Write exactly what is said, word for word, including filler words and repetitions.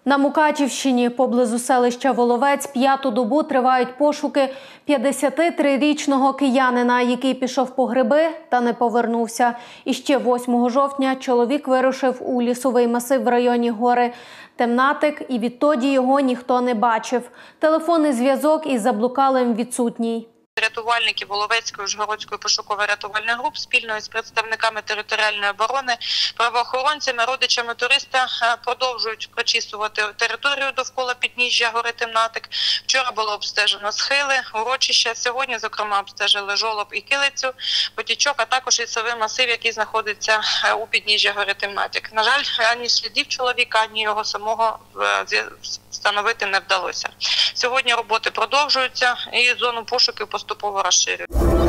На Мукачівщині поблизу селища Воловець п'яту добу тривають пошуки п'ятдесятитрирічного киянина, який пішов по гриби та не повернувся. І ще восьмого жовтня чоловік вирушив у лісовий масив в районі гори Темнатик, і відтоді його ніхто не бачив. Телефонний зв'язок із заблукалим відсутній. Рятувальники Воловецької, Ужгородської пошуково-рятувальної груп спільно з представниками територіальної оборони, правоохоронцями, родичами туриста продовжують прочісувати територію довкола підніжжя гори Темнатик. Вчора було обстежено схили, урочища. Сьогодні, зокрема, обстежили жолоб і килицю, потічок, а також лісовий масив, який знаходиться у підніжжя гори Темнатик. На жаль, ані слідів чоловіка, ані його самого встановити не вдалося. Сьогодні роботи продовжуються і зону пошуків поступово розширюють.